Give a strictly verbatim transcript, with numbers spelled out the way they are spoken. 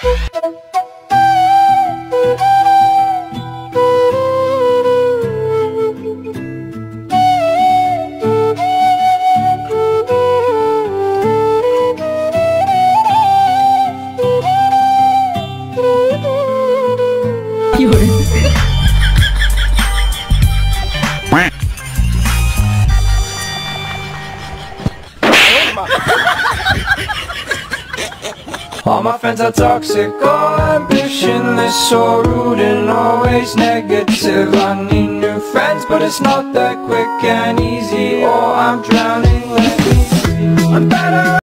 All my friends are toxic, all ambitionless, so rude and always negative. I need new friends, but it's not that quick and easy, or I'm drowning. Let me see. I'm better